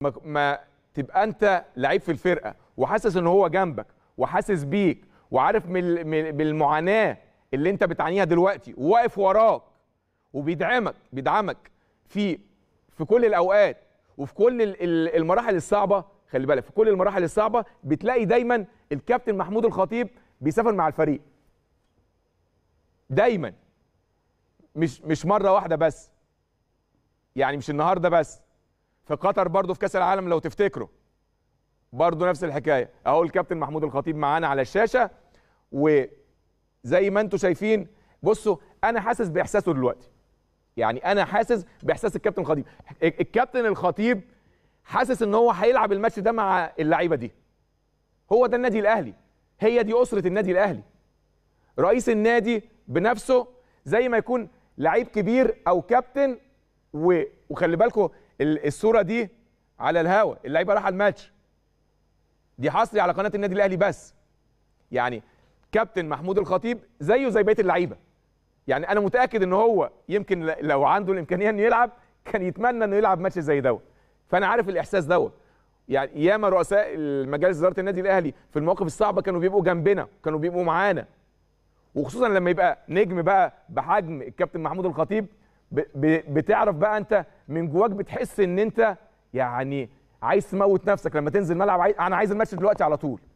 ما تبقى انت لعيب في الفرقه وحاسس ان هو جنبك وحاسس بيك وعارف بالمعاناه اللي انت بتعانيها دلوقتي وواقف وراك وبيدعمك في كل الاوقات وفي كل المراحل الصعبه. خلي بالك في كل المراحل الصعبه بتلاقي دايما الكابتن محمود الخطيب بيسافر مع الفريق دايما، مش مره واحده بس، يعني مش النهارده بس، في قطر برضو في كاس العالم لو تفتكروا برضو نفس الحكايه. اهو الكابتن محمود الخطيب معانا على الشاشه، وزي ما انتم شايفين بصوا انا حاسس باحساسه دلوقتي، يعني انا حاسس باحساس الكابتن الخطيب. الكابتن الخطيب حاسس ان هو هيلعب الماتش ده مع اللعيبه دي. هو ده النادي الاهلي، هي دي اسره النادي الاهلي. رئيس النادي بنفسه زي ما يكون لعيب كبير او كابتن، وخلي بالكم الصوره دي على الهوا، اللعيبه رايحه الماتش دي حصري على قناه النادي الاهلي بس. يعني كابتن محمود الخطيب زيه زي بقيه اللعيبه، يعني انا متاكد ان هو يمكن لو عنده الامكانيه انه يلعب كان يتمنى انه يلعب ماتش زي دوت. فانا عارف الاحساس دوت، يعني ياما رؤساء مجالس اداره النادي الاهلي في المواقف الصعبه كانوا بيبقوا جنبنا، كانوا بيبقوا معانا، وخصوصا لما يبقى نجم بقى بحجم الكابتن محمود الخطيب بتعرف بقى انت من جواك بتحس ان انت يعني عايز تموت نفسك لما تنزل ملعب، انا عايز الماتش دلوقتي على طول.